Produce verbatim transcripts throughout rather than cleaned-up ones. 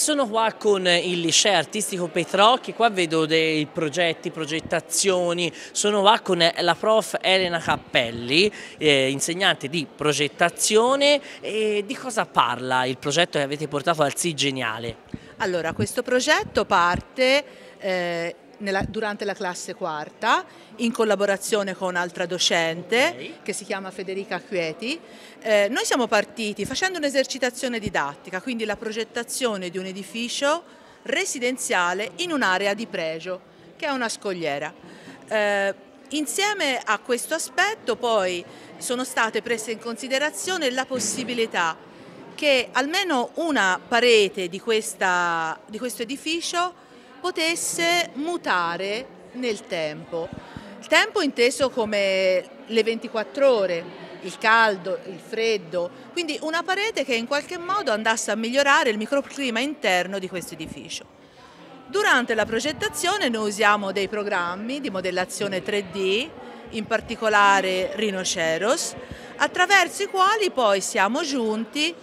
sono qua con il liceo artistico Petrocchi, qua vedo dei progetti, progettazioni, sono qua con la prof Elena Cappelli, eh, insegnante di progettazione. E di cosa parla il progetto che avete portato al Sì Geniale? Allora, questo progetto parte eh, nella, durante la classe quarta in collaborazione con un'altra docente Okay. che si chiama Federica Acqueti. Eh, noi siamo partiti facendo un'esercitazione didattica, quindi la progettazione di un edificio residenziale in un'area di pregio, che è una scogliera. Eh, insieme a questo aspetto poi sono state prese in considerazione la possibilità che almeno una parete di, questa, di questo edificio potesse mutare nel tempo. Il tempo inteso come le ventiquattro ore, il caldo, il freddo, quindi una parete che in qualche modo andasse a migliorare il microclima interno di questo edificio. Durante la progettazione noi usiamo dei programmi di modellazione tre D, in particolare Rhinoceros, attraverso i quali poi siamo giunti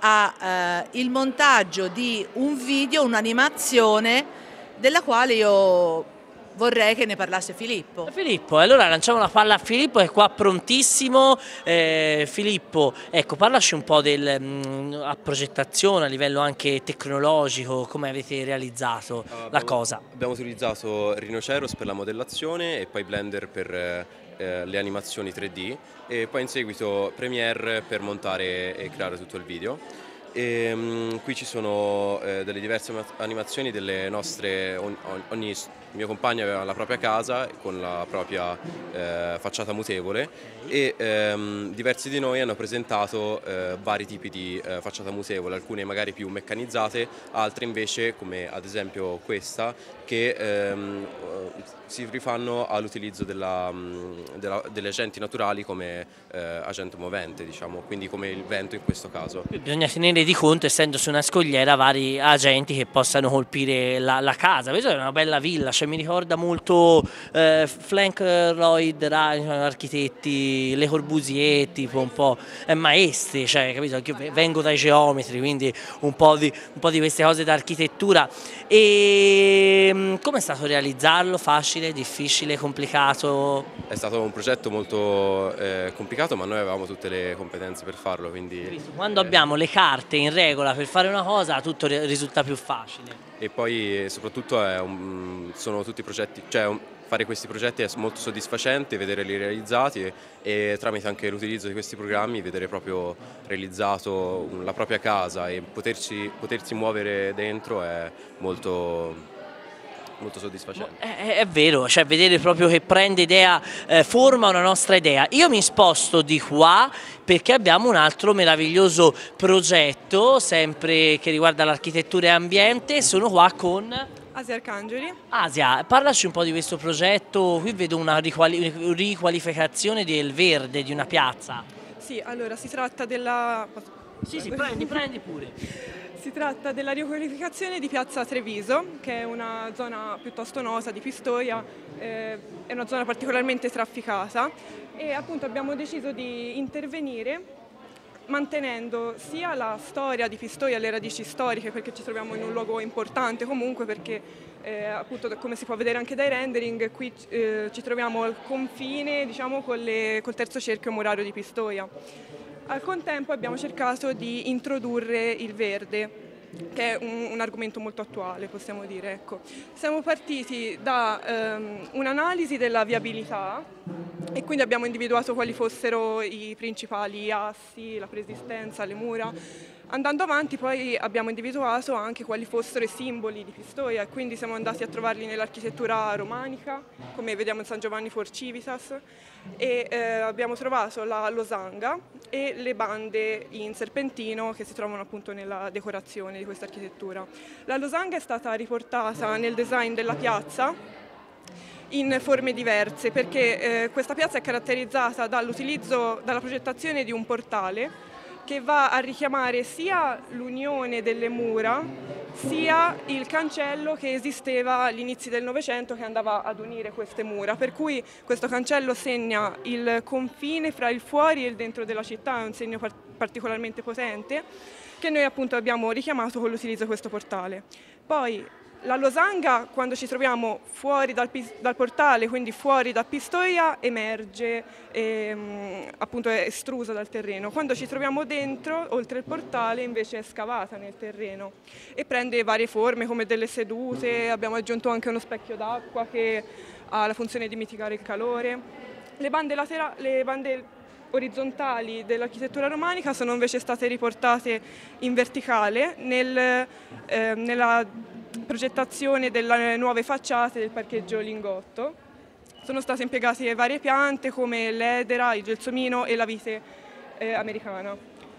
al eh, montaggio di un video, un'animazione della quale io vorrei che ne parlasse Filippo. Filippo, allora lanciamo la palla a Filippo che è qua prontissimo. Eh, Filippo, ecco, parlaci un po' della progettazione a livello anche tecnologico, come avete realizzato abbiamo, la cosa. Abbiamo utilizzato Rhinoceros per la modellazione e poi Blender per eh, le animazioni tre D e poi in seguito Premiere per montare e creare tutto il video. E, um, qui ci sono eh, delle diverse animazioni delle nostre, ogni, ogni il mio compagno aveva la propria casa con la propria eh, facciata mutevole e ehm, diversi di noi hanno presentato eh, vari tipi di eh, facciata mutevole, alcune magari più meccanizzate, altre invece come ad esempio questa che ehm, si rifanno all'utilizzo della, della, delle agenti naturali come eh, agente movente, diciamo, quindi come il vento in questo caso. Bisogna tenere di conto, essendo su una scogliera, vari agenti che possano colpire la, la casa. Questa è una bella villa, cioè mi ricorda molto eh, Frank Lloyd Wright, architetti, Le Corbusier, tipo un po' eh, maestri, cioè, capito? Io vengo dai geometri, quindi un po' di, un po' di queste cose d'architettura. E come è stato realizzarlo? Facile, difficile, complicato? È stato un progetto molto eh, complicato, ma noi avevamo tutte le competenze per farlo, quindi... Quando eh, abbiamo le carte in regola per fare una cosa, tutto risulta più facile. E poi soprattutto è un, sono tutti progetti, cioè un, fare questi progetti è molto soddisfacente, vederli realizzati e, e tramite anche l'utilizzo di questi programmi vedere proprio realizzato la propria casa e poterci, potersi muovere dentro è molto... molto soddisfacente. È, è vero, cioè vedere proprio che prende idea, eh, forma una nostra idea. Io mi sposto di qua perché abbiamo un altro meraviglioso progetto, sempre che riguarda l'architettura e ambiente. Sono qua con Asia Arcangeli. Asia, parlaci un po' di questo progetto. Qui vedo una riquali riqualificazione del verde di una piazza. Sì, allora si tratta della... Sì, sì, prendi, prendi pure. Si tratta della riqualificazione di Piazza Treviso, che è una zona piuttosto nota di Pistoia, eh, è una zona particolarmente trafficata e appunto abbiamo deciso di intervenire mantenendo sia la storia di Pistoia, le radici storiche, perché ci troviamo in un luogo importante comunque, perché eh, appunto come si può vedere anche dai rendering, qui eh, ci troviamo al confine, diciamo, con le, col terzo cerchio murario di Pistoia. Al contempo abbiamo cercato di introdurre il verde, che è un, un argomento molto attuale, possiamo dire. Ecco. Siamo partiti da um, un'analisi della viabilità e quindi abbiamo individuato quali fossero i principali assi, la preesistenza, le mura. Andando avanti poi abbiamo individuato anche quali fossero i simboli di Pistoia e quindi siamo andati a trovarli nell'architettura romanica, come vediamo in San Giovanni for Civitas, e eh, abbiamo trovato la losanga e le bande in serpentino che si trovano appunto nella decorazione di questa architettura. La losanga è stata riportata nel design della piazza in forme diverse perché eh, questa piazza è caratterizzata dall'utilizzo, dalla progettazione di un portale che va a richiamare sia l'unione delle mura sia il cancello che esisteva agli inizi del Novecento che andava ad unire queste mura, per cui questo cancello segna il confine fra il fuori e il dentro della città, è un segno particolarmente potente che noi appunto abbiamo richiamato con l'utilizzo di questo portale. Poi la losanga, quando ci troviamo fuori dal, dal portale, quindi fuori da Pistoia, emerge, e, appunto è estrusa dal terreno. Quando ci troviamo dentro, oltre il portale, invece è scavata nel terreno e prende varie forme come delle sedute, abbiamo aggiunto anche uno specchio d'acqua che ha la funzione di mitigare il calore. Le bande, latera- le bande orizzontali dell'architettura romanica sono invece state riportate in verticale nel, eh, nella progettazione delle nuove facciate del parcheggio Lingotto. Sono state impiegate varie piante come l'edera, il gelsomino e la vite eh, americana.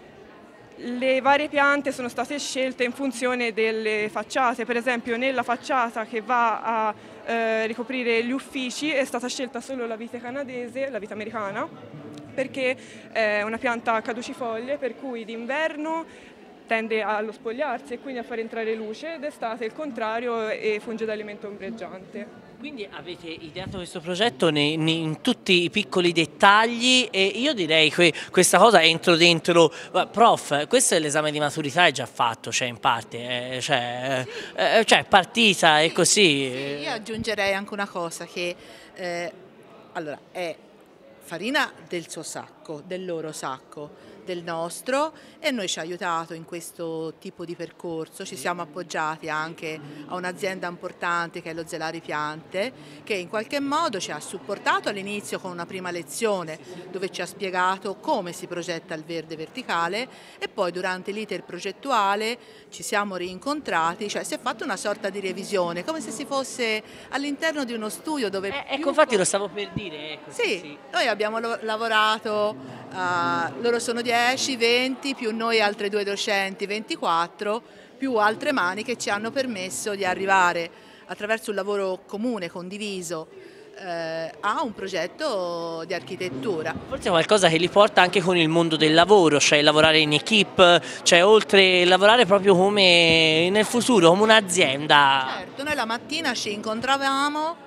Le varie piante sono state scelte in funzione delle facciate, per esempio nella facciata che va a eh, ricoprire gli uffici è stata scelta solo la vite canadese, la vite americana, perché è una pianta caducifoglie per cui d'inverno tende allo spogliarsi e quindi a far entrare luce, d'estate il contrario e funge da elemento ombreggiante. Quindi avete ideato questo progetto nei, nei, in tutti i piccoli dettagli e io direi che questa cosa entro dentro, prof, questo è l'esame di maturità è già fatto, cioè in parte, eh, cioè, eh, cioè partita e così. Sì, io aggiungerei anche una cosa che eh, allora è farina del suo sacco, del loro sacco, del nostro e noi ci ha aiutato in questo tipo di percorso, ci siamo appoggiati anche a un'azienda importante che è lo Zelari Piante che in qualche modo ci ha supportato all'inizio con una prima lezione dove ci ha spiegato come si progetta il verde verticale e poi durante l'iter progettuale ci siamo rincontrati, cioè si è fatta una sorta di revisione come se si fosse all'interno di uno studio dove... Eh, ecco, infatti lo stavo per dire. Ecco, sì, sì, noi abbiamo lavorato, uh, loro sono dieci, venti, più noi altre due docenti, ventiquattro, più altre mani che ci hanno permesso di arrivare attraverso un lavoro comune, condiviso, eh, a un progetto di architettura. Forse è qualcosa che li porta anche con il mondo del lavoro, cioè lavorare in equipe, cioè oltre a lavorare proprio come nel futuro, come un'azienda. Certo, noi la mattina ci incontravamo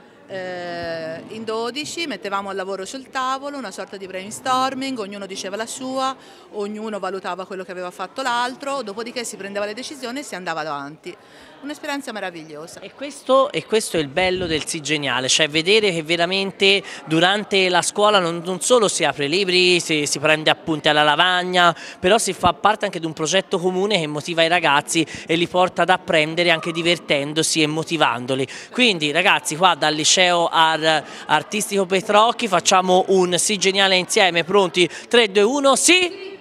Eh, in dodici, mettevamo al lavoro sul tavolo una sorta di brainstorming, ognuno diceva la sua, ognuno valutava quello che aveva fatto l'altro, dopodiché si prendeva le decisioni e si andava avanti. Un'esperienza meravigliosa. E questo, e questo è il bello del Sì Geniale, cioè vedere che veramente durante la scuola non, non solo si apre libri, si, si prende appunti alla lavagna, però si fa parte anche di un progetto comune che motiva i ragazzi e li porta ad apprendere anche divertendosi e motivandoli. Quindi ragazzi qua dal liceo Ar Artistico Petrocchi facciamo un Sì Geniale insieme, pronti? tre, due, uno, sì!